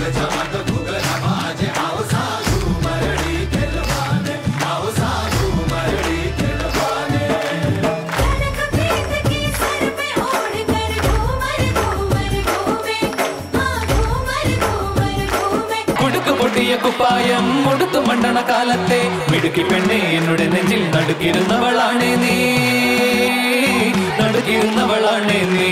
കുപ്പായം മുടുത്തു മണ്ണണ കാലത്തെ മിടുക്കി പെണ്ണെ എന്നുടെ നെഞ്ചിൽ നടുക്കിരുന്നവളാണ് നീ നടുക്കിരുന്നവളാണ് നീ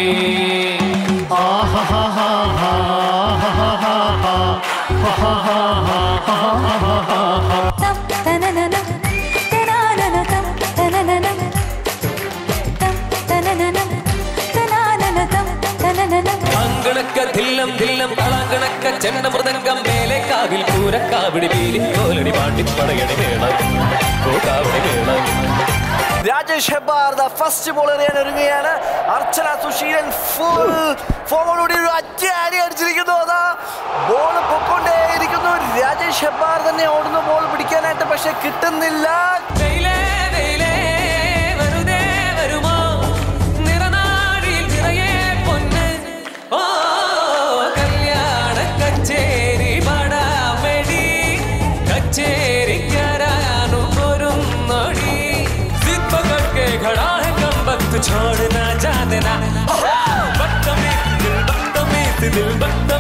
ധില്ലം ധില്ലം കളങ്കണക്ക ചെണ്ട മൃദംഗം മേലെ കാവിൽ പൂരക്കാവിടി വീലി കോലടി പാട്ടി പടയടി മേളം കാവടി മേളം രാജേഷ് ഹെബ്ബാർ ഫസ്റ്റ് ബോൾ എറിയാൻ ഒരുങ്ങുകയാണ്. അർച്ചന സുശീലൻ ഫുൾ ഫോമോടുകൂടി ഒരു അടി അടിച്ചിരിക്കുന്നു. അതാ ബോൾ പൊക്കൊണ്ടേയിരിക്കുന്നു. രാജേഷ് ഹെബ്ബാർ തന്നെ ഓടുന്ന ബോൾ പിടിക്കാനായിട്ട്, പക്ഷെ കിട്ടുന്നില്ല. छोड़ ना जा देना, दिल बदतमीज